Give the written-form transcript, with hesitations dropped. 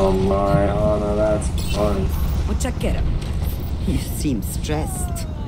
Oh my, oh no, that's fun. Muchachero, you seem stressed.